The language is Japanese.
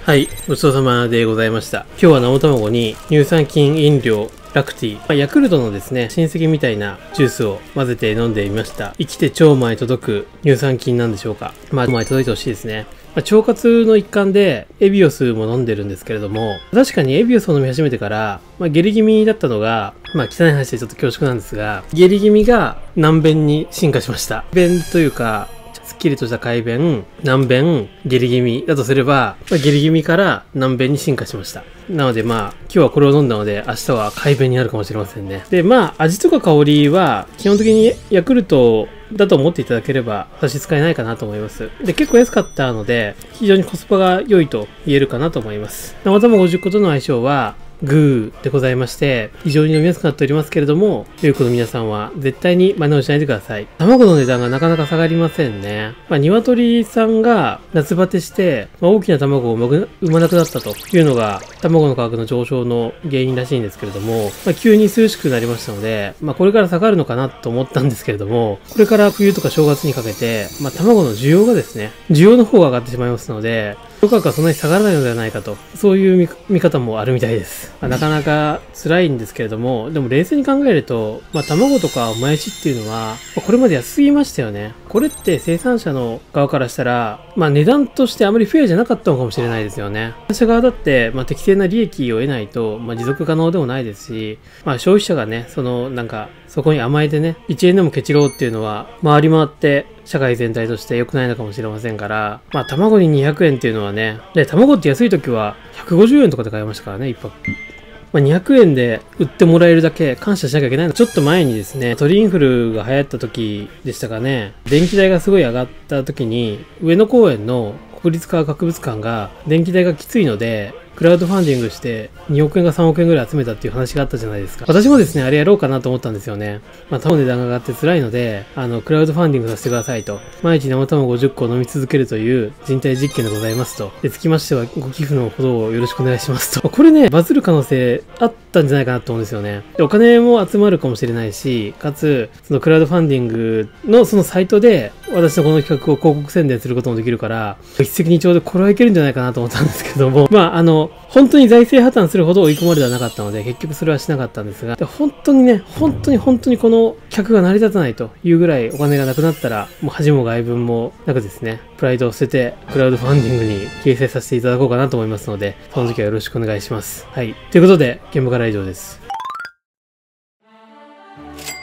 はい、ごちそうさまでございました。今日は生卵に乳酸菌飲料、ラクティ、ヤクルトのですね、親戚みたいなジュースを混ぜて飲んでみました。生きて腸前届く乳酸菌なんでしょうか。腸前届いてほしいですね。腸活の一環でエビオスも飲んでるんですけれども、確かにエビオスを飲み始めてから、下痢気味だったのが、汚い話でちょっと恐縮なんですが、下痢気味が軟便に進化しました。便というか、すっきりとした快便、軟便、下痢気味だとすれば、下痢気味から軟便に進化しました。なので今日はこれを飲んだので、明日は快便になるかもしれませんね。で、味とか香りは、基本的にヤクルトだと思っていただければ差し支えないかなと思います。で、結構安かったので、非常にコスパが良いと言えるかなと思います。生卵50個との相性は、グーでございまして、非常に飲みやすくなっておりますけれども、良い子の皆さんは絶対に真似をしないでください。卵の値段がなかなか下がりませんね。鶏さんが夏バテして、大きな卵を産まなくなったというのが、卵の価格の上昇の原因らしいんですけれども、急に涼しくなりましたので、これから下がるのかなと思ったんですけれども、これから冬とか正月にかけて、卵の需要がですね、需要の方が上がってしまいますので、価格はそんなに下がらないのではないかと、そういう見方もあるみたいです。なかなか辛いんですけれども、でも冷静に考えると、卵とかもやしっていうのは、これまで安すぎましたよね。これって生産者の側からしたら、値段としてあまりフェアじゃなかったのかもしれないですよね。生産者側だって、適正な利益を得ないと、持続可能でもないですし、消費者がね、そこに甘えてね、1円でもケチろうっていうのは、回り回って、社会全体として良くないのかもしれませんから、卵に200円っていうのはね、で、卵って安い時は150円とかで買いましたからね、1泊。200円で売ってもらえるだけ感謝しなきゃいけないの。ちょっと前にですね、鳥インフルが流行った時でしたかね、電気代がすごい上がった時に、上野公園の国立科学博物館が電気代がきついので、クラウドファンディングして2億円か3億円ぐらい集めたっていう話があったじゃないですか。私もですね、あれやろうかなと思ったんですよね。卵の値段が上がって辛いので、クラウドファンディングさせてくださいと。毎日生卵50個飲み続けるという人体実験でございますと。で、つきましてはご寄付のほどをよろしくお願いしますと。これね、バズる可能性あったんじゃないかなと思うんですよね。で、お金も集まるかもしれないし、かつ、そのクラウドファンディングのそのサイトで、私のこの企画を広告宣伝することもできるから、一石二鳥でこれはいけるんじゃないかなと思ったんですけども、本当に財政破綻するほど追い込まれてはなかったので、結局それはしなかったんですが、本当にね、本当にこの客が成り立たないというぐらいお金がなくなったら、もう恥も外聞もなくですね、プライドを捨てて、クラウドファンディングに掲載させていただこうかなと思いますので、その時はよろしくお願いします。はい。ということで、現場からは以上です。